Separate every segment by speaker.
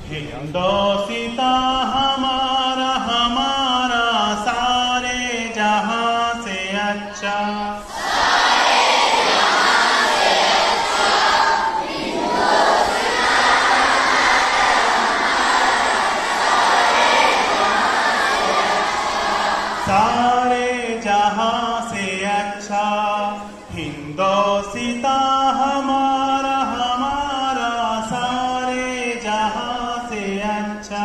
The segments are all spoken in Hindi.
Speaker 1: हिंदोसिता हमारा हमारा सारे जहां से अच्छा। सारे जहां से अच्छा हिंदोसिता हमारा हमारा सारे जहां से अच्छा।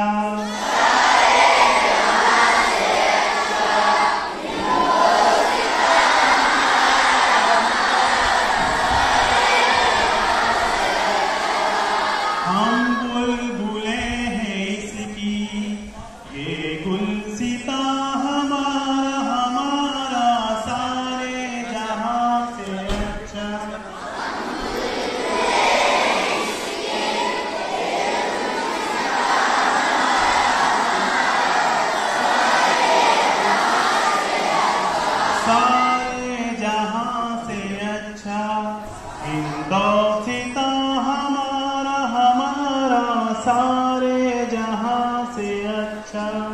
Speaker 1: हम बुलबुले हैं इसकी ये गुलसिता हमारा हमारा सारे जहां से अच्छा। सारे जहां से अच्छा हिंदोसिता हमारा हमारा सारे जहां से अच्छा।